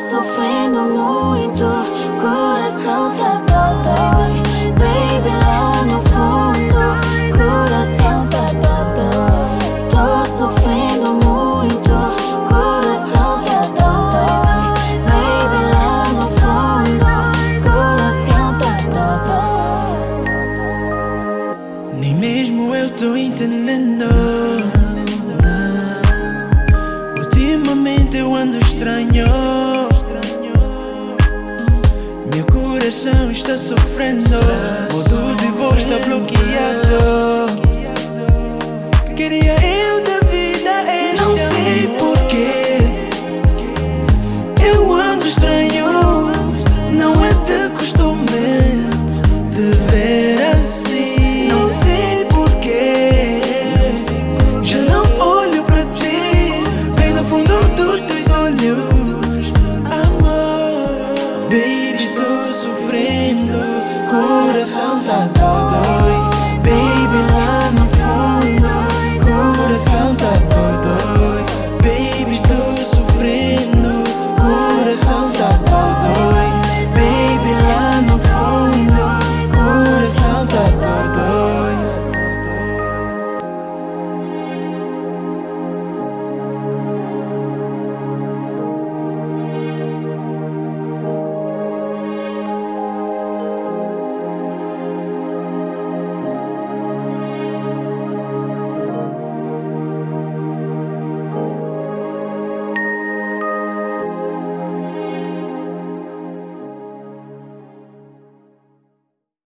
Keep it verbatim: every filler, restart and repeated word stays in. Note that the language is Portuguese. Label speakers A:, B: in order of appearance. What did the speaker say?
A: sofrendo muito, coração tá dodói. Baby, lá no fundo, coração tá dodói. Tô sofrendo muito, coração tá dodói. Baby, lá no fundo, coração tá dodói.
B: Nem mesmo eu tô entendendo. Ultimamente eu ando estranho. Meu coração está sofrendo. Modo de voz está bloqueado. Queria eu